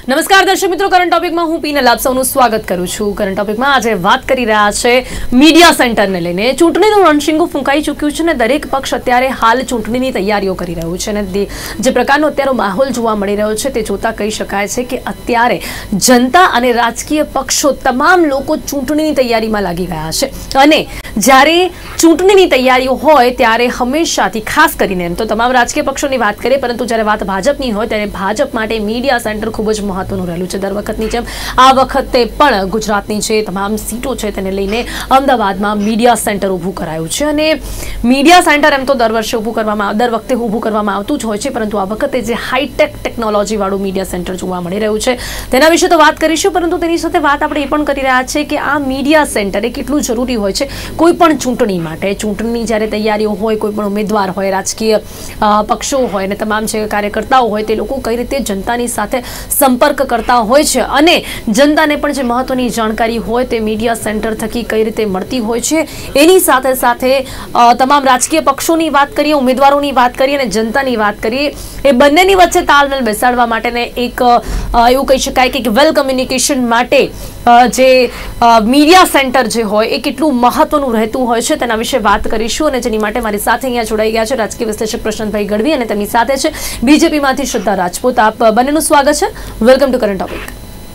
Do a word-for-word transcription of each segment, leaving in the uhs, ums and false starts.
નમસ્કાર દર્શક મિત્રો, કરંટ ટોપિકમાં હું પીનલ આપ સૌનું સ્વાગત કરું છું। કરંટ ટોપિકમાં આજે વાત કરી રહ્યા છે મીડિયા સેન્ટરને લઈને। ચૂંટણીનું રણશીંગું ફૂંકાઈ ચૂક્યું છે અને દરેક પક્ષ અત્યારે હાલ ચૂંટણીની તૈયારીઓ કરી રહ્યું છે અને જે પ્રકારનો અત્યારે માહોલ જોવા મળી રહ્યો છે તે જોતા કહી શકાય છે કે અત્યારે જનતા અને રાજકીય પક્ષો તમામ લોકો ચૂંટણીની તૈયારીમાં લાગી ગયા છે અને જ્યારે ચૂંટણીની તૈયારીઓ હોય ત્યારે હંમેશાથી ખાસ કરીને એમ તો તમામ રાજકીય પક્ષોની વાત કરીએ, પરંતુ જ્યારે વાત ભાજપની હોય ત્યારે ભાજપ માટે મીડિયા સેન્ટર ખૂબ જ મહત્વનું રહેલું છે। દર વખતની જેમ આ વખતે પણ ગુજરાતની જે તમામ સીટો છે તેને લઈને અમદાવાદમાં મીડિયા સેન્ટર ઊભું કરાયું છે અને મીડિયા સેન્ટર એમ તો દર વર્ષે ઊભું કરવામાં દર વખતે ઊભું કરવામાં આવતું જ હોય છે, પરંતુ આ વખતે જે હાઈટેક ટેકનોલોજી વાળું મીડિયા સેન્ટર જોવા મળી રહ્યું છે તેના વિશે તો વાત કરીશું, પરંતુ તેની સાથે વાત આપણે એ પણ કરી રહ્યા છીએ કે આ મીડિયા સેન્ટર એ કેટલું જરૂરી હોય છે કોઈ પણ ચૂંટણી માટે। ચૂંટણીની જ્યારે તૈયારીઓ હોય, કોઈ પણ ઉમેદવાર હોય, રાજકીય પક્ષો હોય અને તમામ જે કાર્યકર્તાઓ હોય તે લોકો કઈ રીતે જનતાની સાથે સંપર્ક કરતા હોય છે અને જનતાને પણ જે મહત્વની જાણકારી હોય તે મીડિયા સેન્ટર થકી કઈ રીતે મળતી હોય છે। એની સાથે સાથે તમામ રાજકીય પક્ષોની વાત કરીએ, ઉમેદવારોની વાત કરીએ અને જનતાની વાત કરીએ, એ બંનેની વચ્ચે તાલમેલ બેસાડવા માટેને એક એવું કહી શકાય કે વેલ કમ્યુનિકેશન માટે જે મીડિયા સેન્ટર જે હોય એ કેટલું મહત્વનું રહેતું હોય છે તેના વિશે વાત કરીશું અને જેની માટે મારી સાથે અહીંયા જોડાઈ ગયા છે રાજકીય વિશ્લેષક પ્રશાંતભાઈ ગઢવી અને તેમની સાથે છે બીજેપીમાંથી શ્રદ્ધા રાજપૂત। આપ બંનેનું સ્વાગત છે। Welcome to current topic.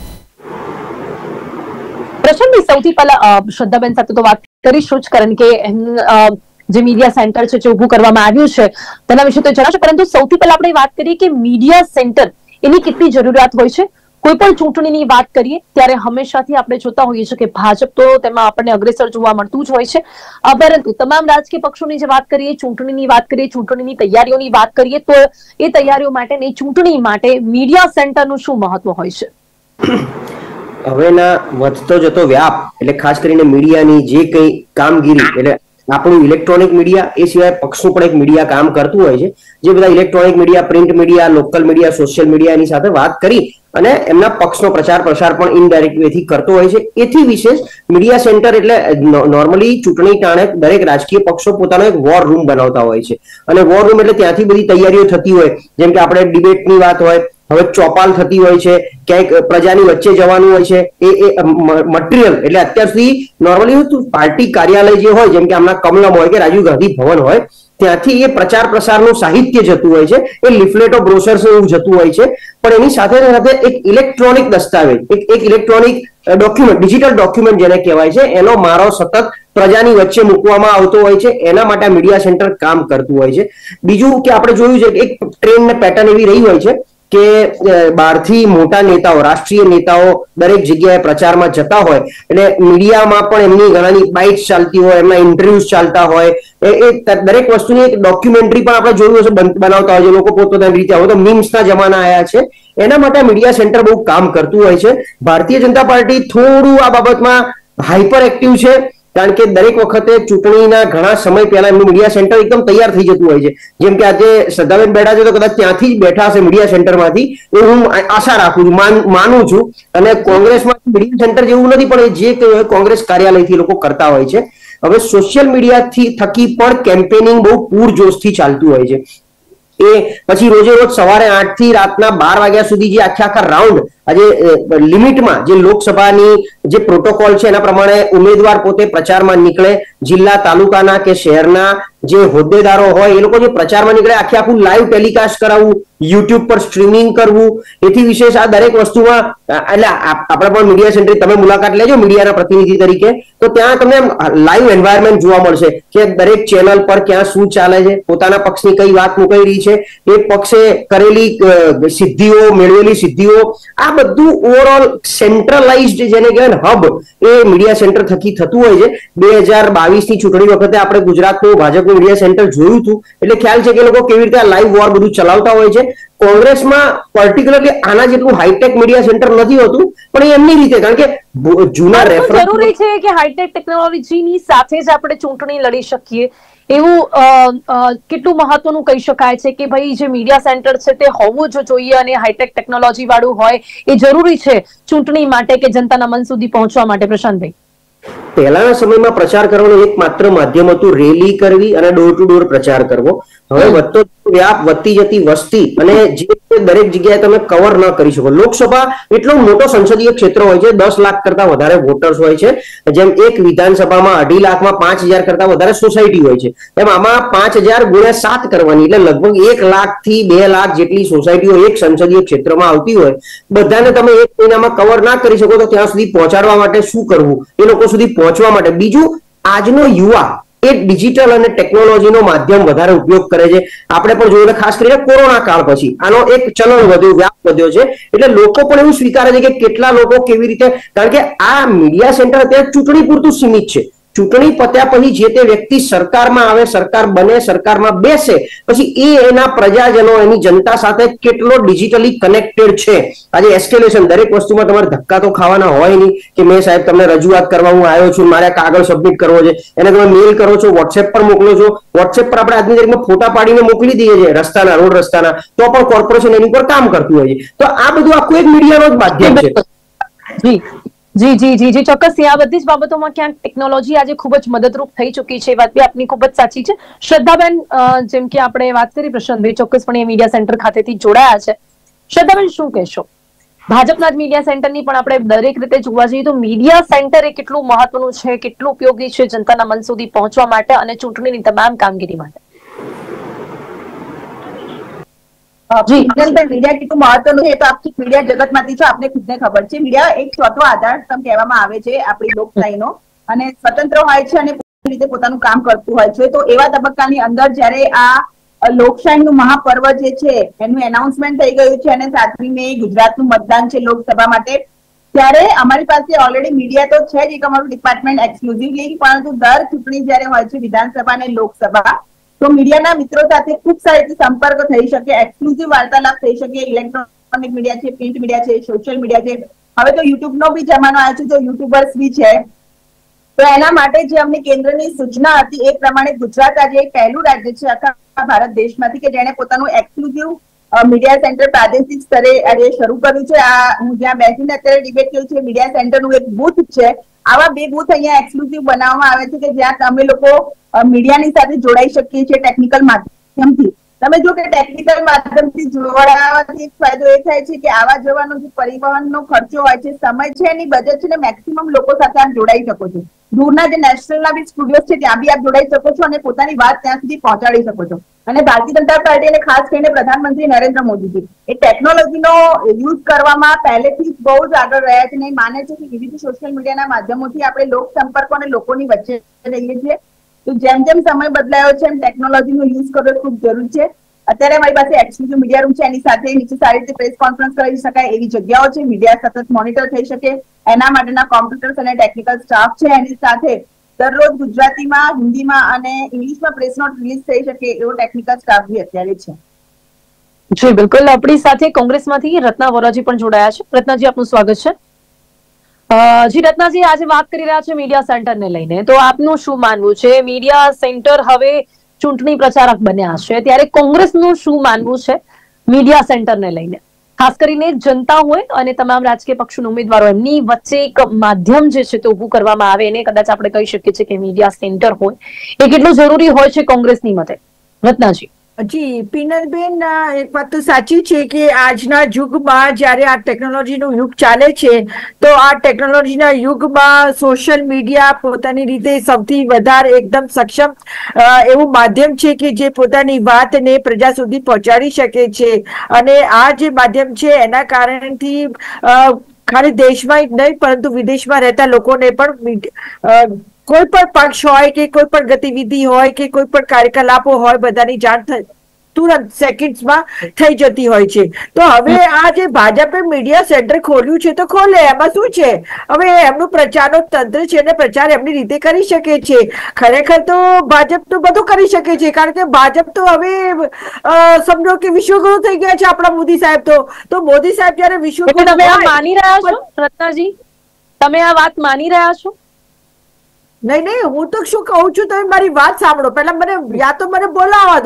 પ્રશાંતભાઈ, સૌથી પહેલા શ્રદ્ધાબેન સાથે તો વાત કરીશું જ, કારણ કે જે મીડિયા સેન્ટર છે જે ઊભું કરવામાં આવ્યું છે તેના વિશે તો જણાવશો, પરંતુ સૌથી પહેલા આપણે વાત કરીએ કે મીડિયા સેન્ટર એની કેટલી જરૂરિયાત હોય છે। કોઈ પણ ચૂંટણીની વાત કરીએ ત્યારે હંમેશાથી આપણે જોતા હોઈએ છીએ કે ભાજપ તો તેમાં આપણને અગ્રેસર જોવા મળતું જ હોય છે, પરંતુ તમામ રાજકીય પક્ષોની જે વાત કરીએ, ચૂંટણીની વાત કરીએ, ચૂંટણીની તૈયારીઓની વાત કરીએ તો એ તૈયારીઓ માટે ને ચૂંટણી માટે મીડિયા સેન્ટરનું શું મહત્વ હોય છે? હવેના વધતો જતો વ્યાપ એટલે ખાસ કરીને મીડિયાની જે કઈ કામગીરી એટલે આપણું ઇલેક્ટ્રોનિક મીડિયા એ સિવાય પક્ષનું પણ એક મીડિયા કામ કરતું હોય છે। જે બધા electronic media, print media, local media, social મીડિયાની સાથે વાત કરી અને એમના પક્ષનો પ્રચાર પ્રસાર પણ ઇનડાયરેક્ટ વેથી કરતો હોય છે। એથી વિશેષ મીડિયા સેન્ટર એટલે નોર્મલી ચૂંટણી ટાણે દરેક રાજકીય પક્ષો પોતાનો એક વોર રૂમ બનાવતા હોય છે અને વોર રૂમ એટલે ત્યાંથી બધી તૈયારીઓ થતી હોય, જેમ કે આપણે ડિબેટની વાત હોય, હવે ચોપાલ થતી હોય છે, ક્યાંક પ્રજાની વચ્ચે જવાનું હોય છે, એ એ મટીરિયલ એટલે અત્યાર સુધી નોર્મલી પાર્ટી કાર્યાલય જે હોય, જેમ કે હમણાં કમલમ હોય કે રાજીવ ગાંધી ભવન હોય, ત્યાંથી એ પ્રચાર પ્રસારનું સાહિત્ય જતું હોય છે, એ લિફલેટો, બ્રોશર્સ એવું જતું હોય છે, પણ એની સાથે સાથે એક ઇલેક્ટ્રોનિક દસ્તાવેજ, એક એક ઇલેક્ટ્રોનિક ડોક્યુમેન્ટ, ડિજિટલ ડોક્યુમેન્ટ જેને કહેવાય છે, એનો મારો સતત પ્રજાની વચ્ચે મૂકવામાં આવતો હોય છે। એના માટે મીડિયા સેન્ટર કામ કરતું હોય છે। બીજું કે આપણે જોયું છે કે એક ટ્રેન્ડ ને પેટર્ન એવી રહી હોય છે કે બહારથી મોટા નેતાઓ, રાષ્ટ્રીય નેતાઓ દરેક જગ્યાએ પ્રચારમાં જતા હોય એટલે મીડિયામાં પણ એમની ઘણાની બાઇટ્સ ચાલતી હોય, એમના ઇન્ટરવ્યુઝ ચાલતા હોય, એ દરેક વસ્તુની એક ડોક્યુમેન્ટરી પણ આપણે જોયું હશે બનાવતા હોય છે લોકો પોતપોતાની રીતે। હવે તો મીમ્સના જમાના આવ્યા છે, એના માટે મીડિયા સેન્ટર બહુ કામ કરતું હોય છે। ભારતીય જનતા પાર્ટી થોડું આ બાબતમાં હાઈપર એક્ટિવ છે, કારણ કે દરેક વખતે ચૂંટણીના ઘણા સમય પહેલા એમનું મીડિયા સેન્ટર એકદમ તૈયાર થઈ જતું હોય છે। જેમ કે આજે શ્રદ્ધાબેન બેઠા છે તો કદાચ ત્યાંથી જ બેઠા હશે મીડિયા સેન્ટરમાંથી, એ હું આશા રાખું છું, માનું છું। અને કોંગ્રેસમાં મીડિયા સેન્ટર જેવું નથી, પણ એ જે કોંગ્રેસ કાર્યાલયથી લોકો કરતા હોય છે। હવે સોશિયલ મીડિયાથી થકી પણ કેમ્પેનિંગ બહુ પૂરજોશથી ચાલતું હોય છે। એ પછી રોજે રોજ સવારે આઠ થી રાતના બાર વાગ્યા સુધી જે આખા આખા રાઉન્ડ આજે લિમિટમાં જે લોકસભાની જે પ્રોટોકોલ છે એના પ્રમાણે ઉમેદવાર પોતે પ્રચારમાં નીકળે, જિલ્લા તાલુકાના કે શહેરના જે હોદ્દેદારો હોય એ લોકો જે પ્રચારમાં નીકળે આખે આખું લાઈવ ટેલિકાસ્ટ કરાવવું, યુટ્યુબ પર સ્ટ્રીમિંગ કરવું, એથી વિશેષ આ દરેક વસ્તુમાં એટલે આપણે પણ મીડિયા સેન્ટર તમે મુલાકાત લેજો મીડિયાના પ્રતિનિધિ તરીકે, તો ત્યાં તમને લાઈવ એન્વાયરમેન્ટ જોવા મળશે કે દરેક ચેનલ પર ક્યાં શું ચાલે છે, પોતાના પક્ષની કઈ વાત મુકાઈ રહી છે, એ પક્ષે કરેલી સિદ્ધિઓ, મેળવેલી સિદ્ધિઓ, આ બધું ઓવરઓલ સેન્ટ્રલાઇઝડ જેને કહેવાય ને હબ એ મીડિયા સેન્ટર થકી થતું હોય છે। બે હજાર બાવીસ ની ચૂંટણી વખતે આપણે ગુજરાતનું ભાજપનું મીડિયા સેન્ટર જોયું હતું એટલે ખ્યાલ છે કે લોકો કેવી રીતે લાઈવ વોર બધું ચલાવતા હોય છે। કોંગ્રેસમાં પર્ટિક્યુલરલી આના જેટલું હાઈટેક મીડિયા સેન્ટર નથી હોતું, પણ એ એમની રીતે, કારણ કે જૂના રેફરન્સ જરૂરી છે કે હાઈટેક ટેકનોલોજીની સાથે જ આપણે ચૂંટણી લડી શકીએ એવું કેટલું મહત્વનું કહી શકાય છે કે ભાઈ જે મીડિયા સેન્ટર છે તે હોવું જ જોઈએ અને હાઈટેક ટેકનોલોજી વાળું હોય એ જરૂરી છે ચૂંટણી માટે કે જનતાના મન સુધી પહોંચવા માટે? પ્રશાંતભાઈ, પહેલાના સમયમાં પ્રચાર કરવાનું એક માત્ર માધ્યમ હતું રેલી કરવી અને ડોર ટુ ડોર પ્રચાર કરવો। હવે વધતો વ્યાપ, વધતી જતી વસ્તી અને જે દરેક જગ્યાએ તમે કવર ન કરી શકો. લોકસભા એટલો મોટો સંસદીય ક્ષેત્ર હોય છે, દસ લાખ કરતા વધારે વોટર્સ હોય છે. જેમ એક વિધાનસભામાં અઢી લાખમાં પાંચ હજાર કરતા વધારે સોસાયટી હોય છે, એમ આમાં પાંચ હજાર ગુણ્યા સાત કરવાની એટલે લગભગ એક લાખ થી બે લાખ જેટલી સોસાયટીઓ એક સંસદીય ક્ષેત્રમાં આવતી હોય. બધાને તમે એક મહિનામાં કવર ના કરી શકો તો ત્યાં સુધી પહોંચાડવા માટે શું કરવું, એ લોકો સુધી પહોંચવા માટે. બીજું, આજનો યુવા એ ડિજિટલ અને ટેકનોલોજીનો માધ્યમ વધારે ઉપયોગ કરે છે. આપણે પણ જોયું, ખાસ કરીને કોરોના કાળ પછી આનો એક ચલણ વધ્યું, વ્યાપ વધ્યો છે. એટલે લોકો પણ એવું સ્વીકારે છે કે કેટલા લોકો કેવી રીતે, કારણ કે આ મીડિયા સેન્ટર અત્યારે ચૂંટણી પૂરતું સીમિત છે. ચૂંટણી પત્યા પછી જે તે વ્યક્તિ સરકારમાં આવે, સરકાર બને, સરકારમાં બેસે, પછી એ એના પ્રજાજનો, એની જનતા સાથે કેટલો ડિજિટલી કનેક્ટેડ છે. આજે એસ્કેલેશન, દરેક વસ્તુમાં તમારે ધક્કા તો ખાવાના હોય નહીં કે મેં સાહેબ તમને રજૂઆત કરવા હું આવ્યો છું, મારે કાગળ સબમિટ કરવો છે, એને તમે મેલ કરો છો, વોટ્સએપ પર મોકલો છો. વોટ્સએપ પર આપણે આજની તારીખમાં ફોટા પાડીને મોકલી દઈએ છીએ રસ્તાના, રોડ રસ્તાના, તો પણ કોર્પોરેશન એની પર કામ કરતું હોય છે. તો આ બધું આખું એક મીડિયાનો જ માધ્યમ છે. જી જી જી જી જી ચોક્કસ. આ બધી જ બાબતોમાં ક્યાંક ટેકનોલોજી આજે ખૂબ જ મદદરૂપ થઈ ચૂકી છે. વાત બી આપની ખૂબ જ સાચી છે. શ્રદ્ધાબેન, જેમ કે આપણે વાત કરી, પ્રશાંતભાઈ ચોક્કસપણે મીડિયા સેન્ટર ખાતેથી જોડાયા છે. શ્રદ્ધાબેન, શું કહેશો? ભાજપના જ મીડિયા સેન્ટરની પણ આપણે દરેક રીતે જોવા જઈએ તો મીડિયા સેન્ટર એ કેટલું મહત્વનું છે, કેટલું ઉપયોગી છે જનતાના મન સુધી પહોંચવા માટે અને ચૂંટણીની તમામ કામગીરી માટે? જી, મીડિયા કેટલું મહત્વનું છે એ તો આખી મીડિયા જગત માંથી છે, આપને ખુદને ખબર છે. મીડિયા એક ચોથો આધાર સ્તંભ કહેવામાં આવે છે આપણી લોકશાહીનો, અને સ્વતંત્ર હોય છે અને પોતાની રીતે પોતાનું કામ કરતું હોય છે. તો એવા તબક્કાની અંદર જયારે આ લોકશાહીનું મહાપર્વ જે છે એનું એનાઉન્સમેન્ટ થઈ ગયું છે અને સાતમી મે ગુજરાતનું મતદાન છે લોકસભા માટે, ત્યારે અમારી પાસે ઓલરેડી મીડિયા તો છે જ, એક અમારું ડિપાર્ટમેન્ટ એક્સક્લુઝિવલી, પરંતુ દર ચૂંટણી જયારે હોય છે વિધાનસભા અને લોકસભા, તો મીડિયાના મિત્રો સાથે ખૂબ સારી રીતે સંપર્ક થઈ શકે, એક્સક્લુઝિવ વાર્તાલાપ થઈ શકે. ઇલેક્ટ્રોનિક મીડિયા છે, પ્રિન્ટ મીડિયા છે, સોશિયલ મીડિયા છે, હવે તો યુટ્યુબ નો બી જમાનો આવ્યો છે, તો યુટ્યુબર્સ બી છે. તો એના માટે જે અમને કેન્દ્રની સૂચના હતી એ પ્રમાણે ગુજરાત આજે એક પહેલું રાજ્ય છે આખા ભારત દેશમાંથી કે જેને પોતાનું એક્સક્લુઝિવ મીડિયા સેન્ટર પ્રાદેશિક સ્તરે આજે શરૂ કર્યું છે. આ હું જ્યાં બેસીને અત્યારે ડિબેટ કર્યું છે, મીડિયા સેન્ટરનું એક બૂથ છે. આવા બે બૂથ અહીંયા એક્સક્લુઝિવ બનાવવામાં આવે છે કે જ્યાં અમે લોકો મીડિયાની સાથે જોડાઈ શકીએ છીએ ટેકનિકલ માધ્યમથી. તમે જો કે ટેકનિકલ માધ્યમથી જોડાવાથી એક ફાયદો એ થાય છે કે આવા જવાનો જે પરિવહનનો ખર્ચો હોય છે, સમય છે, એની બજેટ છે ને મેક્સિમમ લોકો સાથે આપ જોડાઈ શકો છો. દૂરના જે નેશનલના બી સ્ટુડિયોઝ છે ત્યાં બી આપ જોડાઈ શકો છો અને પોતાની વાત ત્યાં સુધી પહોંચાડી શકો છો. અને ભારતીય જનતા પાર્ટી અને ખાસ કરીને પ્રધાનમંત્રી નરેન્દ્ર મોદીજી એ ટેકનોલોજીનો યુઝ કરવામાં પહેલેથી જ બહુ જ આગળ રહ્યા છે અને માને છે કે વિવિધ સોશિયલ મીડિયાના માધ્યમોથી આપણે લોક સંપર્કો અને લોકોની વચ્ચે રહીએ છીએ. તો જેમ જેમ સમય બદલાયો છે એમ ટેકનોલોજીનો યુઝ કરવો ખૂબ જરૂરી છે. અત્યારે અમારી પાસે એક્સક્લુઝિવ મીડિયા રૂમ છે, એની સાથે નીચે સારી રીતે પ્રેસ કોન્ફરન્સ કરી શકાય એવી જગ્યાઓ છે, મીડિયા સતત મોનિટર થઈ શકે એના માટેના કોમ્પ્યુટર્સ અને ટેકનિકલ સ્ટાફ છે. એની સાથે દરરોજ ગુજરાતીમાં, હિન્દીમાં અને ઇંગ્લિશમાં પ્રેસ નોટ રિલીઝ થઈ શકે એવો ટેકનિકલ સ્ટાફ બી અત્યારે છે. જી બિલકુલ. આપણી સાથે કોંગ્રેસમાંથી રત્ના વોરાજી પણ જોડાયા છે. રત્નાજી, આપનું સ્વાગત છે. જી રત્નાજી, આજે વાત કરી રહ્યા છે મીડિયા સેન્ટરને લઈને, તો આપનું શું માનવું છે? મીડિયા સેન્ટર હવે ચૂંટણી પ્રચારક બન્યા છે, ત્યારે કોંગ્રેસનું શું માનવું છે મીડિયા સેન્ટરને લઈને? ખાસ કરીને જનતા હોય અને તમામ રાજકીય પક્ષોના ઉમેદવારો, એમની વચ્ચે એક માધ્યમ જે છે તે ઉભું કરવામાં આવે, એને કદાચ આપણે કહી શકીએ છીએ કે મીડિયા સેન્ટર હોય, એ કેટલું જરૂરી હોય છે કોંગ્રેસની મતે? રત્નાજી. જી પિનલબેન, એક વાત તો સાચી છે કે આજના યુગમાં જ્યારે આ ટેકનોલોજીનો યુગ ચાલે છે, તો આ ટેકનોલોજીના યુગમાં સોશિયલ મીડિયા પોતાની રીતે સૌથી વધારે એકદમ સક્ષમ એવું માધ્યમ છે કે જે પોતાની વાતને પ્રજા સુધી પહોંચાડી શકે છે. અને આ જે માધ્યમ છે એના કારણથી ખાલી દેશમાં જ નહીં પરંતુ વિદેશમાં રહેતા લોકોને પણ કોઈ પણ પક્ષ હોય કે કોઈ પણ ગતિવિધિ હોય કે કોઈ પણ કાર્યકલાપો હોય, બધાની જાણ તુરંત સેકન્ડ્સમાં થઈ જતી હોય છે. તો હવે આ જે ભાજપે મીડિયા સેન્ટર ખોલ્યું છે તો ખોલે, એમાં શું છે? હવે એમનું પ્રચારનો તંત્ર છે અને પ્રચાર એમની રીતે કરી શકે છે. ખરેખર તો ભાજપ તો બધું કરી શકે છે, કારણ કે ભાજપ તો હવે સમજો કે વિશ્વગુરુ થઈ ગયા છે આપણા મોદી સાહેબ. તો તો મોદી સાહેબ જયારે વિશ્વગુરુ, તમે આ માની રહ્યા છો રત્નાજી? તમે આ વાત માની રહ્યા છો? નહીં નહીં, હું તો શું કહું છું, તમે મારી વાત સાંભળો પહેલા, મને યા તો મને બોલાવા દો.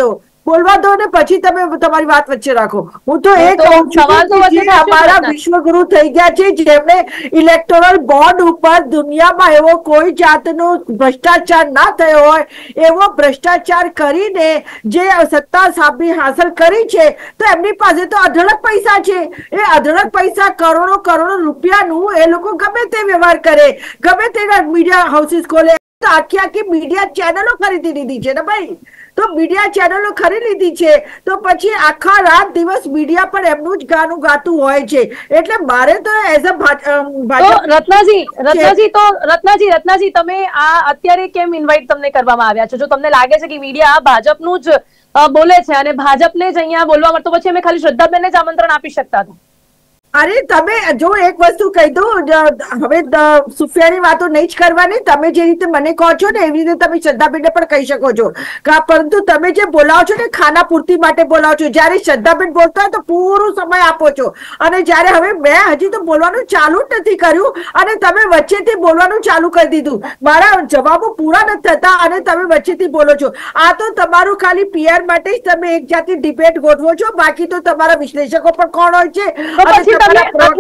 બોલવા દો ને પછી તમે તમારી વાત વચ્ચે રાખો. હું તો એ તો કહું છું સવાલ તો કે વચ્ચે જે અમારા રાખજો. વિશ્વગુરુ થઈ ગયા છે, જેમને ઇલેક્ટોરલ બોન્ડ ઉપર દુનિયામાં એવો કોઈ જાતનો ભ્રષ્ટાચાર ના થયો હોય, એવો ભ્રષ્ટાચાર કરીને જે સત્તા સાબી હાંસલ કરી છે, તો એમની પાસે તો અઢળક પૈસા છે. એ અઢળક પૈસા કરોડો કરોડો રૂપિયાનું એ લોકો ગમે તે વ્યવહાર કરે, ગમે તેના મીડિયા હાઉસીસ ખોલે. આખી આખી મીડિયા ચેનલો ખરીદી લીધી છે ને ભાઈ. તો મીડિયા ચેનલો ખરીદી લીધી છે તો પછી આખા રાત દિવસ મીડિયા પર એમનું જ ગાનું ગાતું હોય છે. એટલે મારે તો એઝ અ રત્નાજી રત્નાજી તો રત્નાજી રત્નાજી તમે આ અત્યારે કેમ ઇન્વાઇટ તમને કરવામાં આવ્યા છે? જો તમને લાગે છે કે મીડિયા ભાજપનું જ બોલે છે અને ભાજપને જ અહીંયા બોલવા મળતો, પછી અમે ખાલી શ્રદ્ધાબેનને જ આમંત્રણ આપી શકતા હતા. અરે તમે જો એક વસ્તુ કહી દઉં, હવે સુફિયાની વાતો નહીં જ કરવાની. તમે જે રીતે મને કહો છો ને એવી રીતે તમે શ્રદ્ધાબેનને પણ કહી શકો છો, પરંતુ તમે જે બોલાવો છો ને ખાના પૂર્તિ માટે બોલાવો છો. જયારે શ્રદ્ધાબેન બોલતા હોય તો પૂરું સમય આપો છો, અને જયારે હવે મેં હજી તો બોલવાનું ચાલુ જ નથી કર્યું અને તમે વચ્ચેથી બોલવાનું ચાલુ કરી દીધું. મારા જવાબો પૂરા નથી થતા અને તમે વચ્ચેથી બોલો છો. આ તો તમારું ખાલી પીઆર માટે જ તમે એક જાતની ડિબેટ ગોઠવો છો. બાકી તો તમારા વિશ્લેષકો પણ કોણ હોય છે, મને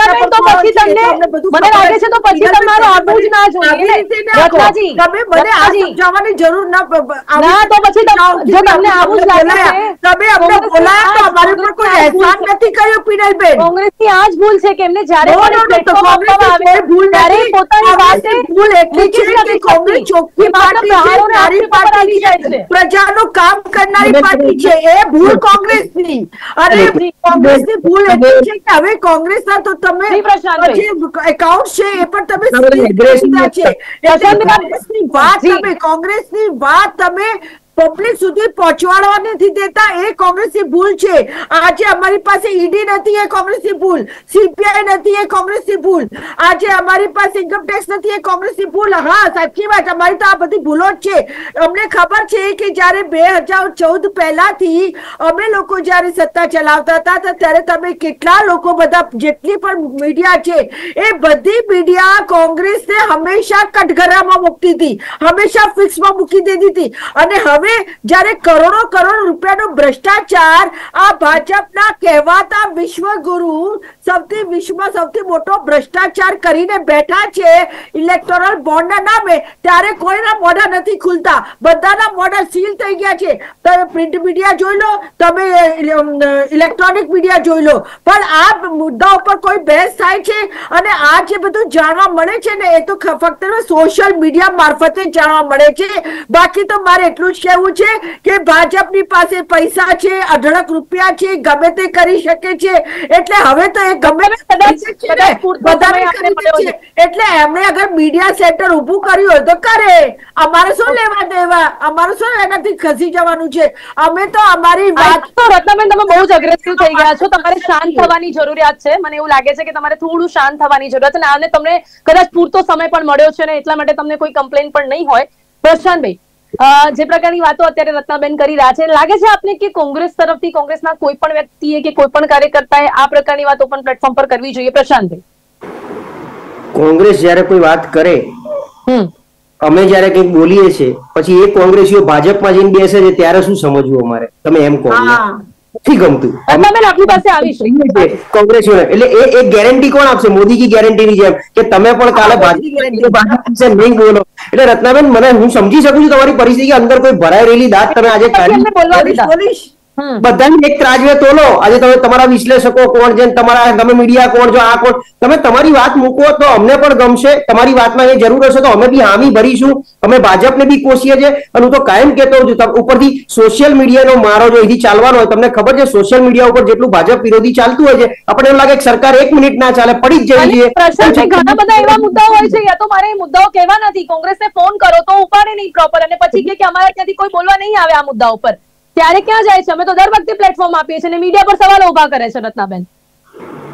લાગે છે તો પછી તમારો આબુ જ ના જોઈએ. રત્નાજી તમે મને આ સમજાવવાની જરૂર ના ના તો પછી જો તમને આવું જ લાગે છે, તમે અમને બોલાયા તો અમારી પર કોઈ અહેસાન નથી કર્યો પિનલબેન. કોંગ્રેસની આ જ ભૂલ છે કે એમને જ્યારે પણ પ્લેટફોર્મ આપવામાં આવે ત્યારે પોતાની વાતે ભૂલ એટલી છે કે કોંગ્રેસ ચોખ્ખી પાર્ટી છે, સારી પાર્ટી છે, પ્રજાનું કામ કરનારી પાર્ટી છે. એ ભૂલ કોંગ્રેસની. અને કોંગ્રેસની ભૂલ એટલી છે કે હવે કોંગ્રેસ તો તમે એકાઉન્ટ છે એ પણ તમે છે. કોંગ્રેસની વાત તમે કોંગ્રેસની વાત તમે પબ્લિક સુધી પહોંચવાડવા નથી દેતા. એ કોંગ્રેસની ભૂલ છે. આજે અમારી પાસે ઈડી નથી, એ કોંગ્રેસની ભૂલ. સીપીઆઈ નથી, એ કોંગ્રેસની ભૂલ. આજે અમારી પાસે ઇન્કમ ટેક્સ નથી, એ કોંગ્રેસની ભૂલ. હા સાચી વાત, અમારી તો આ બધી ભૂલો જ છે. અમને ખબર છે કે જયારે બે હજાર ચૌદ પહેલાથી અમે લોકો જયારે સત્તા ચલાવતા હતા ત્યારે તમે કેટલા લોકો બધા જેટલી પણ મીડિયા છે એ બધી મીડિયા કોંગ્રેસને હંમેશા કટઘરામાં મૂકતી હતી, હંમેશા ફિક્સમાં મૂકી દેતી હતી. અને હવે જ્યારે કરોડો કરોડ રૂપિયાનો ભ્રષ્ટાચાર આ ભાજપના કહેવાતા વિશ્વગુરુ સૌથી વિશ્વમાં સૌથી મોટો ભ્રષ્ટાચાર કરીને બેઠા છે ઇલેક્ટોરલ બોન્ડના નામે, ત્યારે કોઈના મોઢા નથી ખુલતા. બધાના મોઢા સીલ થઈ ગયા છે. તમે પ્રિન્ટ મીડિયા જોઈ લો, તમે ઇલેક્ટ્રોનિક મીડિયા જોઈ લો, પણ આ મુદ્દા ઉપર કોઈ બહેસ થાય છે અને આ જે બધું જાણવા મળે છે ને એ તો ફક્ત સોશિયલ મીડિયા મારફતે જાણવા મળે છે. બાકી તો મારે એટલું જ કહેવું છે કે ભાજપની પાસે પૈસા છે, અઢળક રૂપિયા છે, ગમે તે કરી શકે છે. એટલે હવે તો એ ગમે એટલે એમણે અગર મીડિયા સેન્ટર ઉભું કર્યું હોય તો કરે. અમારે શું લેવા દેવા, અમારું શું એનાથી ખસી જવાનું છે? અમે તો અમારી વાત. રત્નાબેન તમે બહુ જ અગ્રેસિવ થઈ ગયા છો. તમારે શાંત થવાની જરૂરિયાત છે. મને એવું લાગે છે કે તમારે થોડું શાંત થવાની જરૂરિયાત છે અને તમને કદાચ પૂરતો સમય પણ મળ્યો છે ને એટલા માટે તમને કોઈ કમ્પ્લેન પણ નહીં હોય. પ્રશાંતભાઈ, જે પ્રકારની વાતો અત્યારે રત્નાબેન કરી રહ્યા છે, લાગે છે આપને કે કોંગ્રેસ તરફથી કોંગ્રેસના કોઈ પણ વ્યક્તિએ કે કોઈ પણ કાર્યકર્તાએ આ પ્રકારની વાતો પણ પ્લેટફોર્મ પર કરવી જોઈએ? પ્રશાંતભાઈ, કોંગ્રેસ જયારે કોઈ વાત કરે, અમે જયારે કંઈક બોલીએ છીએ પછી એ કોંગ્રેસીઓ ભાજપમાં જઈને બેસે છે ત્યારે શું સમજવું અમારે? તમે એમ કહો. નથી ગમતું આપણી પાસે આવી કોંગ્રેસીઓને. એટલે એ એક ગેરંટી કોણ આપશે? મોદી કી ગેરંટી ની જેમ કે તમે પણ કાલે ભાજપ નહીં બોલો. એટલે રત્નાબેન, મને હું સમજી શકું છું તમારી પરિસ્થિતિ, અંદર કોઈ ભરાઈ રહેલી દાંત તમે આજે કાઢી બધાની એક ત્રાજવે તોલો. આજે તમે તમારા વિશ્લેષકો કોણ છે, તમારા તમે મીડિયા કોણ છો, આ કોણ, તમે તમારી વાત મૂકો તો અમને પણ ગમશે. તમારી વાતમાં એ જરૂર હશે તો અમે બી હામી ભરીશું. અમે ભાજપને બી કોશીએ છીએ. અને હું તો કાયમ કહેતો હોઉં છું, ઉપરથી સોશિયલ મીડિયાનો મારો જો અહીંથી ચાલવાનો હોય, તમને ખબર છે સોશિયલ મીડિયા ઉપર જેટલું ભાજપ વિરોધી ચાલતું હોય છે, આપણને એવું લાગે કે સરકાર એક મિનિટ ના ચાલે, પડી જ જવી જોઈએ. ઘણા બધા એવા મુદ્દાઓ હોય છે, યા તો મારે એ મુદ્દાઓ કહેવા નથી, કોંગ્રેસને ફોન કરો તો ઉપાડે નહીં પ્રોપર, અને પછી કે અમારા ત્યાંથી કોઈ બોલવા નહીં આવે આ મુદ્દા ઉપર, ત્યારે ક્યાં જાય છે? અમે તો દર વખતે પ્લેટફોર્મ આપીએ છીએ અને મીડિયા પર સવાલો ઉભા કરે છે. રત્નાબેન,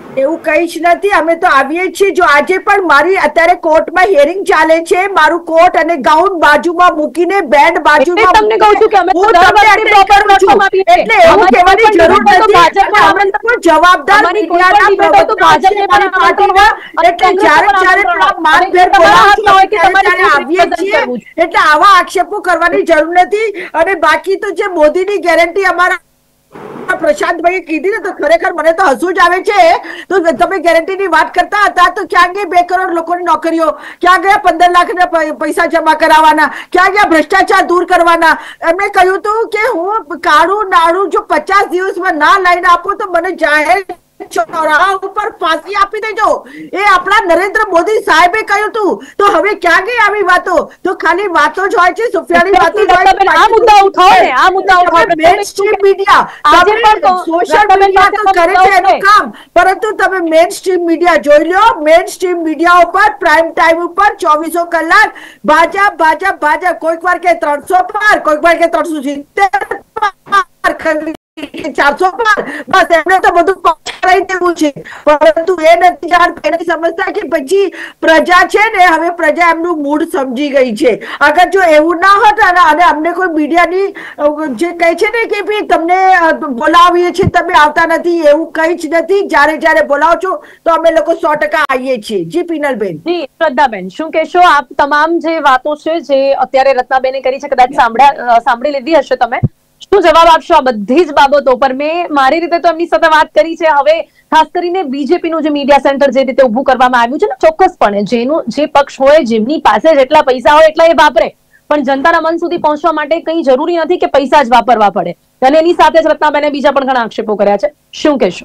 એવું કઈ જ નથી. અમે તો આવીએ છીએ. જો આજે પણ મારી અત્યારે કોર્ટમાં હિયરિંગ ચાલે છે, મારું કોટ અને ગાઉન બાજુમાં મૂકીને બેન્ડ બાજુમાં તમને કહું છું કે અમે હું તમને attend કરું છું. એટલે એવું કહેવાની જરૂર નથી. અમે તો જવાબદાર મીડિયાના પ્રવક્તા છીએ અમારી પાર્ટીના. એટલે જ્યારે જ્યારે પણ આપ માનભેર બોલાવો છો ત્યારે આવીએ છીએ. એટલે આવા આક્ષેપો કરવાની જરૂર નથી. અને બાકી તો જે મોદીની ગેરંટી અમારા પ્રશાંતભાઈએ કીધી ને તો ખરેખર મને તો હસવું જ આવે છે. તો તમે ગેરંટીની વાત કરતા હતા તો ક્યાં ગઈ બે કરોડ લોકોની નોકરીઓ? ક્યાં ગયા પંદર લાખના પૈસા જમા કરાવવાના? ક્યાં ગયા ભ્રષ્ટાચાર દૂર કરવાના? એમણે કહ્યું હતું કે હું કાળું નાણું જો પચાસ દિવસમાં ના લઈને આપું તો મને જાહેર ચોરાહા ઉપર ફાંસી આપી દેજો. એ આપણા નરેન્દ્ર મોદી સાહેબે કહ્યું હતું. તો હવે ક્યાં ગઈ આવી વાતો? તો ખાલી વાતો જ હોય છે, સુફિયાની વાતો જ હોય છે. આ મુદ્દા ઉઠાવો ને, આ મુદ્દા ઉઠાવો. મેઇન સ્ટ્રીમ મીડિયા આજે પણ સોશિયલ મીડિયા તો કરે છે એનું કામ, પરંતુ તમે મેઇન સ્ટ્રીમ મીડિયા જોઈ લો. મેઇન સ્ટ્રીમ મીડિયા ઉપર પ્રાઇમ ટાઈમ ઉપર ચોવીસો કલાક ભાજપ ભાજપ ભાજપ. કોઈક વાર કે ત્રણસો પાર, કોઈક વાર કે ત્રણસો સિત્તેર પાર, ચારસો પાર. બસ એમને તો બધું કરાવી દેવું છે. પરંતુ એ નથી જાણતા, નથી સમજતા કે પછી પ્રજા છે ને, હવે પ્રજા એમનું મૂડ સમજી ગઈ છે. અગર જો એવું ના હોત અને અમને કોઈ મીડિયાની જે કહે છે ને કે ભાઈ તમને બોલાવીએ છીએ તમે આવતા નથી, એવું કઈ જ નથી. જયારે જયારે બોલાવો છો તો અમે લોકો સો ટકા આવીએ છીએ. જી પિનલબેન. જી શ્રદ્ધાબેન, શું કહેશો આપ તમામ જે વાતો છે જે અત્યારે રત્નાબેને કરી છે, કદાચ સાંભળ્યા સાંભળી લીધી હશે તમે, શું જવાબ આપશો આ બધી જ બાબતો પર? મેં મારી રીતે તો એમની સાથે વાત કરી છે. હવે ખાસ કરીને બીજેપી નું જે મીડિયા સેન્ટર જે રીતે ઉભું કરવામાં આવ્યું છે ને, ચોક્કસપણે જેનું જે પક્ષ હોય, જેમની પાસે જેટલા પૈસા હોય એટલા એ વાપરે, પણ જનતાના મન સુધી પહોંચવા માટે કંઈ જરૂરી નથી કે પૈસા જ વાપરવા પડે. અને એની સાથે જ રત્નાબેને બીજા પણ ઘણા આક્ષેપો કર્યા છે. શું કહેશો?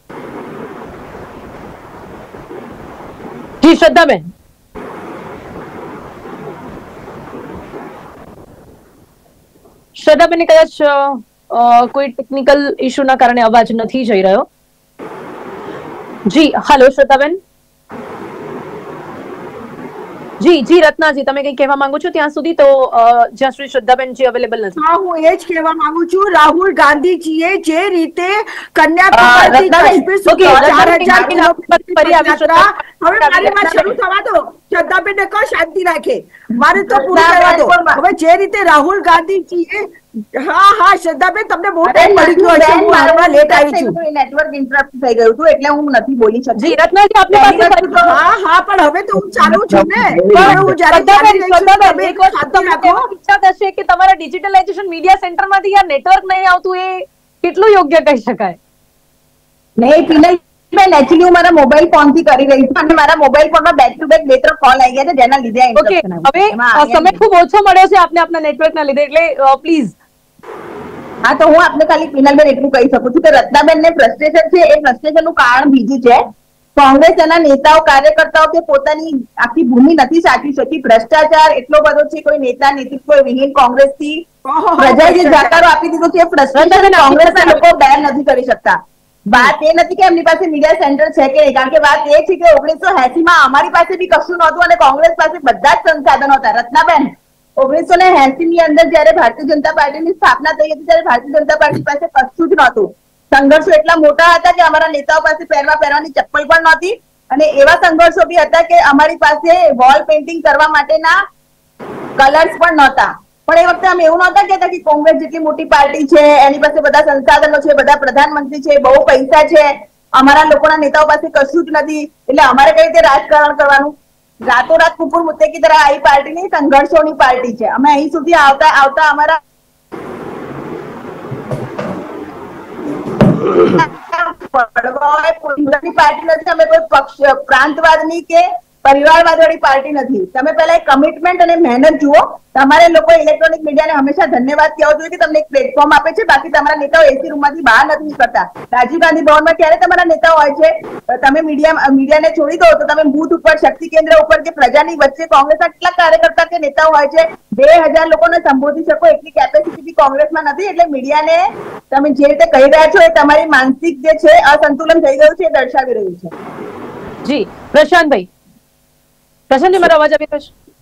જી શ્રદ્ધાબેન. શ્રદ્ધાબેન કદાચ કોઈ ટેકનિકલ ઇશ્યુના કારણે અવાજ નથી જઈ રહ્યો. જી હેલો શ્રદ્ધાબેન. જી જી રત્નાજી, તમે કઈ કહેવા માંગો છો ત્યાં સુધી? તો જ્યાં સુધી શ્રદ્ધાબેન જી અવેલેબલ નથી. હા, હું એ જ કહેવા માંગુ છું. રાહુલ ગાંધીજીએ જે રીતે કન્યાકુમારીથી કાશ્મીર સુધી ચાર હજાર કિલોમીટર, હવે મારી વાત શરૂ થવા દો. શ્રદ્ધાબેનને કહો શાંતિ રાખે, મારે તો પૂરું કરવા દો. હવે જે રીતે રાહુલ ગાંધીજીએ, હા હા શ્રદ્ધાબેન તમને બહુ ટાઈમ મળી ગયો છે. હું હાલમાં લેટ આવી છું. નેટવર્ક ઇન્ટરપ્ટ થઈ ગયું હતું એટલે હું નથી બોલી શકતી. જી રત્નાજી, આપની પાસે હા હા પણ હવે તો હું ચાલુ છું ને. પણ હું જ્યારે ચાલી રહી છું તમે એક શાંતિ રાખો. ઈચ્છા થશે કે તમારા ડિજિટલાઇઝેશન મીડિયા સેન્ટરમાંથી આ નેટવર્ક નહીં આવતું, એ કેટલું યોગ્ય કહી શકાય? નહીં પિનલ બેન, એકચ્યુઅલી હું મારા મોબાઈલ ફોન થી કરી રહી છું અને મારા મોબાઈલ ફોનમાં બેક ટુ બેક બે ત્રણ કોલ આવી ગયા છે જેના લીધે ઓકે. હવે સમય ખૂબ ઓછો મળ્યો છે આપને આપના નેટવર્કના લીધે, એટલે પ્લીઝ. હા, તો હું આપને ખાલી પિનલબેન એટલું કહી શકું છું કે રત્નાબેન ને ફ્રસ્ટ્રેશન છે. એ ફ્રસ્ટ્રેશન નું કારણ બીજું છે. કોંગ્રેસ એના નેતાઓ કાર્યકર્તાઓ કે પોતાની આખી ભૂમિ નથી સાચવી શકી. ભ્રષ્ટાચાર એટલો બધો છે, કોઈ નેતા નેતૃત્વ વિહીન કોંગ્રેસ થી પ્રજાએ જે જાકારો આપી દીધો છે, ફ્રસ્ટ્રેશન કોંગ્રેસના લોકો બેર નથી કરી શકતા. વાત એ નથી કે એમની પાસે મીડિયા સેન્ટર છે કે નહીં, કારણ કે વાત એ છે કે ઓગણીસો એસી માં અમારી પાસે બી કશું નહોતું અને કોંગ્રેસ પાસે બધા જ સંસાધનો હતા. રત્નાબેન, ઓગણીસો ને એસી ની અંદર જયારે ભારતીય જનતા પાર્ટીની સ્થાપના થઈ હતી ત્યારે ભારતીય જનતા પાર્ટી પાસે કશું જ નહોતું. સંઘર્ષો એટલા મોટા હતા કે અમારા નેતાઓ પાસે પહેરવા પહેરવાની ચપ્પલ પણ નહોતી અને એવા સંઘર્ષો બી હતા કે અમારી પાસે વોલ પેઇન્ટિંગ કરવા માટેના કલર્સ પણ નહોતા. પણ એ વખતે અમે એવું નહોતા કહેતા કે કોંગ્રેસ જેટલી મોટી પાર્ટી છે, એની પાસે બધા સંસાધનો છે, બધા પ્રધાનમંત્રી છે, બહુ પૈસા છે, અમારા લોકોના નેતાઓ પાસે કશું જ નથી, એટલે અમારે કઈ રીતે રાજકારણ કરવાનું? રાતોરાત કુકુર મુદ્દે की तरह आई पार्टी नहीं, संघर्षों पार्टी है. અમે અહીં સુધી આવતા આવતા અમારા પાર્ટી નથી, અમે કોઈ પક્ષ પ્રાંતવાદની કે પરિવારવાદ વાળી પાર્ટી નથી. તમે પહેલા એક કમિટમેન્ટ અને મહેનત જુઓ. તમારે લોકો ઇલેક્ટ્રોનિક મીડિયાને હંમેશા ધન્યવાદ કહેવો જોઈએ કે તમને એક પ્લેટફોર્મ આપે છે. બાકી તમારા નેતાઓ એસી રૂમમાંથી બહાર નથી નીકળતા. રાજીવ ગાંધી ભવનમાં ક્યારે તમારા નેતાઓ હોય છે? તમે મીડિયા મીડિયાને છોડી દો તો તમે બૂથ ઉપર, શક્તિ કેન્દ્ર ઉપર કે પ્રજાની વચ્ચે કોંગ્રેસના કેટલા કાર્યકર્તા કે નેતાઓ હોય છે? બે હજાર લોકોને સંબોધી શકો એટલી કેપેસિટી કોંગ્રેસમાં નથી. એટલે મીડિયાને તમે જે રીતે કહી રહ્યા છો એ તમારી માનસિક જે છે અસંતુલન થઈ ગયું છે એ દર્શાવી રહ્યું છે. જી પ્રશાંતભાઈ, પ્રશાંતજી મારો અવાજ આવી રહ્યો છે?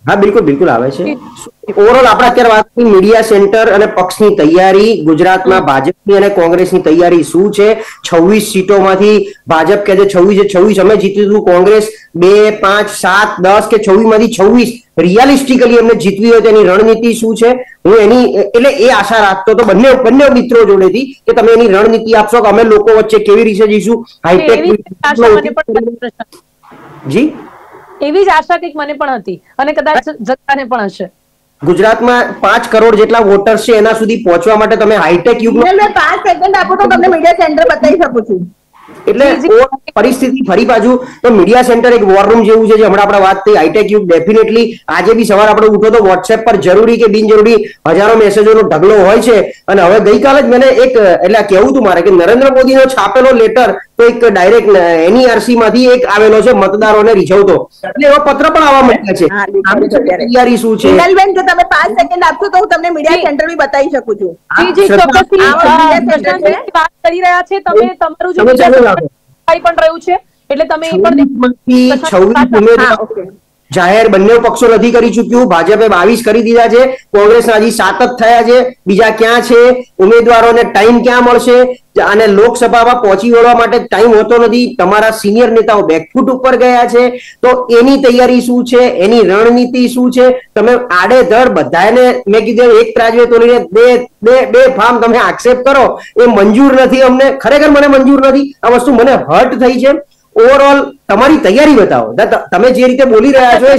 હા બિલકુલ બિલકુલ આવે છે. ઓવરઓલ આપણે અત્યારે વાત કરી મીડિયા સેન્ટર અને પક્ષની તૈયારી, ગુજરાતમાં ભાજપની અને કોંગ્રેસની તૈયારી શું છે. છવ્વીસ સીટોમાંથી ભાજપ કે છે છવ્વીસ છવ્વીસ અમે જીતીશું, કોંગ્રેસ બે પાંચ સાત દસ કે છવ્વીસ માંથી છવ્વીસ રિયાલિસ્ટિકલી એમને જીતવી હોય તેની રણનીતિ શું છે. હું એની એટલે એ આશા રાખતો તો બંને બંને મિત્રો જોડેથી કે તમે એની રણનીતિ આપશો કે અમે લોકો વચ્ચે કેવી રીતે જઈશું. હાઈટેક જી એવી જ આશા કંઈક મને પણ હતી અને કદાચ જનતાને પણ હશે. ગુજરાતમાં પાંચ કરોડ જેટલા વોટર્સ છે એના સુધી પહોંચવા માટે તમે હાઈટેક યુગમાં પાંચ સેકન્ડ આપો તો તમને મીડિયા સેન્ટર બતાવી શકું છું. એટલે પરિસ્થિતિ ફરી પાછું તો મીડિયા સેન્ટર એક વોર રૂમ જેવું છે જે હમણાં આપણે વાત થઈ. હાઈટેક યુગ ડેફિનેટલી આજે બી સવારે આપણે ઉઠો તો વોટ્સએપ પર જરૂરી કે બિનજરૂરી હજારો મેસેજોનો ઢગલો હોય છે. અને હવે ગઈકાલે જ મને એક એટલે કેવું હતું મારે કે નરેન્દ્ર મોદીનો છાપેલો લેટર તો એક ડાયરેક્ટ એનઈઆરસી માંથી એક આવેલો છે મતદારોને રીઝવતો, એટલે એવા પત્ર પણ આવવા માંડ્યા છે. તૈયારી શું છે? હિનલબેન, જો તમે પાંચ સેકન્ડ આપશો તો હું તમને મીડિયા સેન્ટર બી બતાવી શકું છું. જી જી ચોક્કસથી વાત કરી રહ્યા છે તમે. તમારું જો પણ રહ્યું છે એટલે તમે એ પણ છવ્વીસ ઉમેદવાર જાહેર બંને પક્ષો નથી કરી ચૂક્યું. ભાજપે બાવીસ કરી દીધા છે, કોંગ્રેસના હજી સાત જ થયા છે. બીજા ક્યાં છે? ઉમેદવારોને ટાઈમ ક્યાં મળશે? અને લોકસભામાં પહોંચી વળવા માટે ટાઈમ હોતો નથી. તમારા સિનિયર નેતાઓ બેકફૂટ ઉપર ગયા છે, તો એની તૈયારી શું છે? એની રણનીતિ શું છે? તમે આડેધડ બધાને મેં કીધું એક ત્રાજવે તોડીને બે બે બે ફાર્મ તમે આક્ષેપ કરો એ મંજૂર નથી. અમને ખરેખર મને મંજૂર નથી. આ વસ્તુ મને હર્ટ થઈ છે. ઓવરઓલ તમારી તૈયારી બતાવો. તમે જે રીતે બોલી રહ્યા છો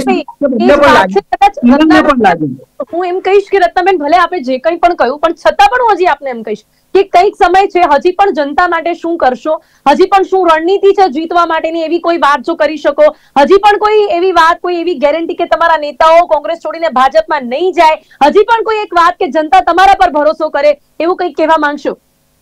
હું એમ કહીશ કે રત્નાબેન, ભલે આપણે જે કંઈ પણ કહ્યું પણ છતાં પણ હું હજી આપને એમ કહીશ કે કંઈક સમય છે, હજી પણ જનતા માટે શું કરશો, હજી પણ શું રણનીતિ છે જીતવા માટેની, એવી કોઈ વાત જો કરી શકો, હજી પણ કોઈ એવી વાત, કોઈ એવી ગેરંટી કે તમારા નેતાઓ કોંગ્રેસ છોડીને ભાજપમાં નહીં જાય, હજી પણ કોઈ એક વાત કે જનતા તમારા પર ભરોસો કરે, એવું કંઈક કહેવા માંગશો?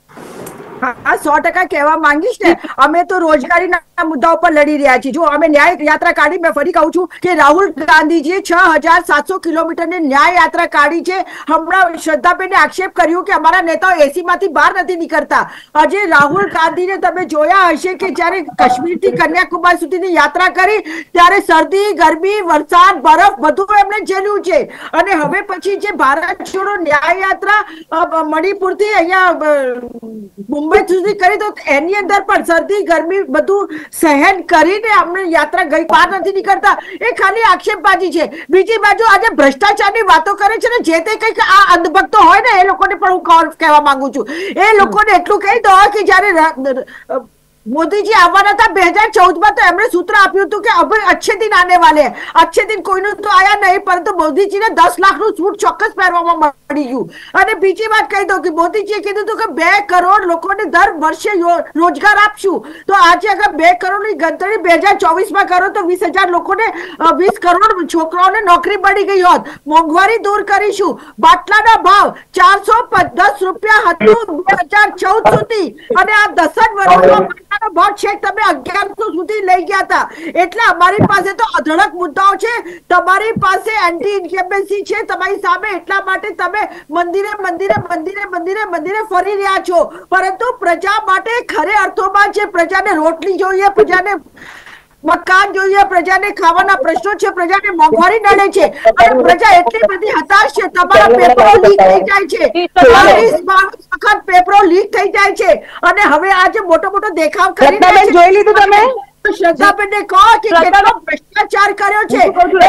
હા, સો ટકા કહેવા માંગીશ ને. અમે તો રોજગારીના મુદ્દા ઉપર લડી રહ્યા છીએ. જો અમે ન્યાય યાત્રા કાઢી, મેં ફરી કહું છું કે રાહુલ ગાંધીજીએ છ હજાર સાતસો કિલોમીટરની ન્યાય યાત્રા કાઢી છે. હમણાં શ્રદ્ધાબેને આક્ષેપ કર્યું કે અમારા નેતાઓ એસી માંથી બહાર નથી નીકળતા. આજે રાહુલ ગાંધીને તમે જોયા હશે કે જયારે કાશ્મીર થી કન્યાકુમારી સુધીની યાત્રા કરી ત્યારે શરદી, ગરમી, વરસાદ, બરફ બધું એમણે ઝેલ્યું છે. અને હવે પછી જે ભારત છોડો ન્યાય યાત્રા મણિપુર થી અહીંયા મુંબઈ સુધી કરી તો એની અંદર પણ શરદી, ગરમી બધું સહન કરીને અમને યાત્રા ગઈ બહાર નથી નીકળતા. એ ખાલી આક્ષેપબાજી છે. બીજી બાજુ આજે ભ્રષ્ટાચારની વાતો કરે છે ને, જે તે કંઈક આ અંધભક્તો હોય ને એ લોકોને પણ હું કહેવા માંગુ છું. એ લોકોને એટલું કહી દો કે જયારે મોદીજી આવવાના હતા બે હજાર ચૌદ માં તો એમણે સૂત્ર આપ્યું હતું કે અભી અચ્છે દિન આને વાલે. અચ્છે દિન કોઈનું તો આયા નહીં, પરંતુ મોદીજીને દસ લાખ નું સૂટ ચોક્કસ પહેરવામાં મળી ગયું. અને બીજી વાત કહી દઉં કે મોદીજીએ કીધું હતું કે બે કરોડ લોકોને દર વર્ષે રોજગાર આપશું. તો આજે અગર બે કરોડ ની ગણતરી બે હજાર ચોવીસ માં કરો તો વીસ હજાર લોકોને વીસ કરોડ છોકરાઓને નોકરી મળી ગઈ હોત. મોંઘવારી દૂર કરીશું. બાટલાના ભાવ ચારસો દસ રૂપિયા હતું બે હજાર ચૌદ સુધી, અને આ દસ જ વર્ષમાં ભાવ છેક તમે અગિયારસો સુધી લઈ ગયા હતા. એટલે અમારી પાસે તો અધડક મુદ્દાઓ છે. તમારી પાસે એન્ટી ઇન્કમ્બન્સી છે તમારી સામે, એટલા માટે તમે મંદિરે મંદિરે મંદિરે મંદિરે મંદિરે ફરી રહ્યા છો. પરંતુ પ્રજા માટે ખરે અર્થોમાં જે પ્રજાને રોટલી જોઈએ, પ્રજાને મકાન જોઈએ, પ્રજાને ખાવાના પ્રશ્નો છે, પ્રજાને મોંઘવારી નડે છે, અને પ્રજા એટલી બધી હતાશ છે. તમારા પેપરો લીક થઈ જાય છે, બાવીસ બાવીસ વખત પેપરો લીક થઈ જાય છે. અને હવે આજે મોટો મોટો દેખાવ કરી જોઈ લીધું તમે? શ્રદ્ધાબેનને કહો કે કેટલો ભ્રષ્ટાચાર કર્યો છે,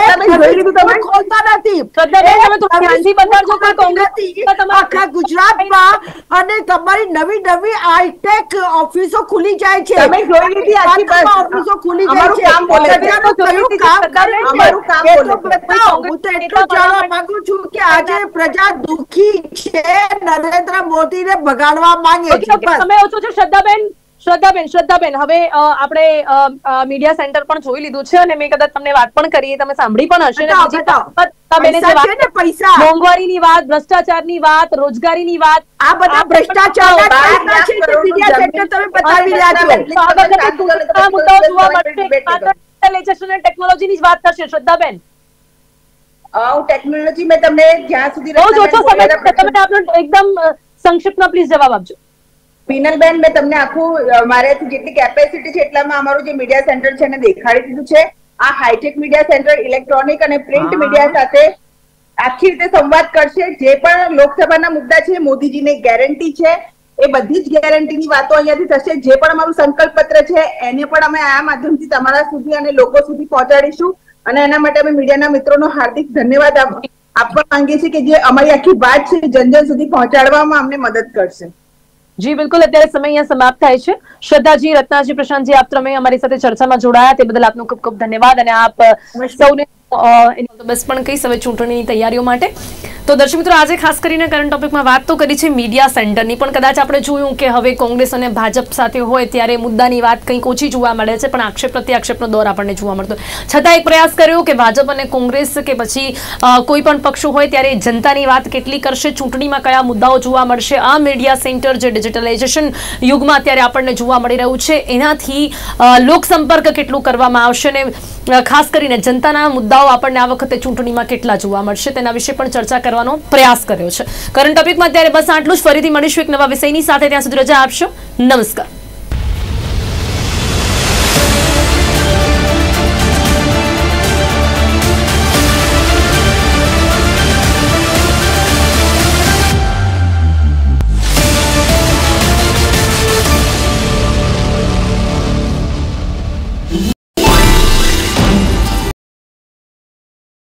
ખોલતા નથી. આખા ગુજરાતમાં અને તમારી નવી નવી હાઈટેક ઓફિસો ખુલી જાય છે. ઓફિસો ખુલી જાય છે. હું તો એટલું જાણવા માંગુ છું કે આજે પ્રજા દુઃખી છે, નરેન્દ્ર મોદીને ભગાડવા માંગે છે. તમે ઓછો છો શ્રદ્ધાબેન. શ્રદ્ધાબેન શ્રદ્ધાબેન હવે આપણે મીડિયા સેન્ટર પણ જોઈ લીધું છે અને મેં કદાચ તમને વાત પણ કરી, તમે સાંભળી પણ હશે. મોંઘવારીની વાત, ભ્રષ્ટાચારની વાત, રોજગારીની વાત, આ બધા ભ્રષ્ટાચાર ટેકનોલોજીની જ વાત થશે. શ્રદ્ધાબેન, ટેકનોલોજી મેં તમને જ્યાં સુધી બહુ જ ઓછો સમય, તમે આપણો એકદમ સંક્ષિપ્તમાં પ્લીઝ જવાબ આપજો. પિનલબેન, મેં તમને આખું મારે જેટલી કેપેસિટી છે એટલામાં અમારું જે મીડિયા સેન્ટર છે એને દેખાડી દીધું છે. આ હાઈટેક મીડિયા સેન્ટર ઇલેક્ટ્રોનિક અને પ્રિન્ટ મીડિયા સાથે આખી રીતે સંવાદ કરશે. જે પણ લોકસભાના મુદ્દા છે, મોદીજીની ગેરંટી છે, એ બધી જ ગેરંટીની વાતો અહીંયાથી થશે. જે પણ અમારું સંકલ્પ પત્ર છે એને પણ અમે આ માધ્યમથી તમારા સુધી અને લોકો સુધી પહોંચાડીશું અને એના માટે અમે મીડિયાના મિત્રોનો હાર્દિક ધન્યવાદ આપવા માંગીએ છીએ કે જે અમારી આખી વાત છે જન જન સુધી પહોંચાડવામાં અમને મદદ કરશે. જી બિલકુલ, અત્યારે સમય અહીંયા સમાપ્ત થાય છે. શ્રદ્ધાજી, રત્નાજી, પ્રશાંતજી, આપ તમે અમારી સાથે ચર્ચામાં જોડાયા તે બદલ આપનો ખૂબ ખૂબ ધન્યવાદ અને આપ સૌને બસ પણ કહીશ હવે ચૂંટણીની તૈયારીઓ માટે. તો દર્શક મિત્રો, આજે ખાસ કરીને કરંટ ટોપિકમાં વાત તો કરી છે મીડિયા સેન્ટરની, પણ કદાચ આપણે જોયું કે હવે કોંગ્રેસ અને ભાજપ સાથે હોય ત્યારે મુદ્દાની વાત કંઈક ઓછી જોવા મળે છે, પણ આક્ષેપ પ્રત્યાક્ષેપનો દોર આપણને જોવા મળતો. છતાં એક પ્રયાસ કર્યો કે ભાજપ અને કોંગ્રેસ કે પછી કોઈ પણ પક્ષો હોય ત્યારે જનતાની વાત કેટલી કરશે, ચૂંટણીમાં કયા મુદ્દાઓ જોવા મળશે. આ મીડિયા સેન્ટર જે ડિજિટલાઇઝેશન યુગમાં અત્યારે આપણને જોવા મળી રહ્યું છે એનાથી લોકસંપર્ક કેટલું કરવામાં આવશે અને ખાસ કરીને જનતાના મુદ્દાઓ આપણને આ વખતે ચૂંટણીમાં કેટલા જોવા મળશે તેના વિશે પણ ચર્ચા કરવાનો પ્રયાસ કર્યો છે. કરંટ ટોપિકમાં અત્યારે બસ આટલું જ. ફરીથી મળીશું એક નવા વિષયની સાથે. ત્યાં સુધી રજા આપશો. નમસ્કાર.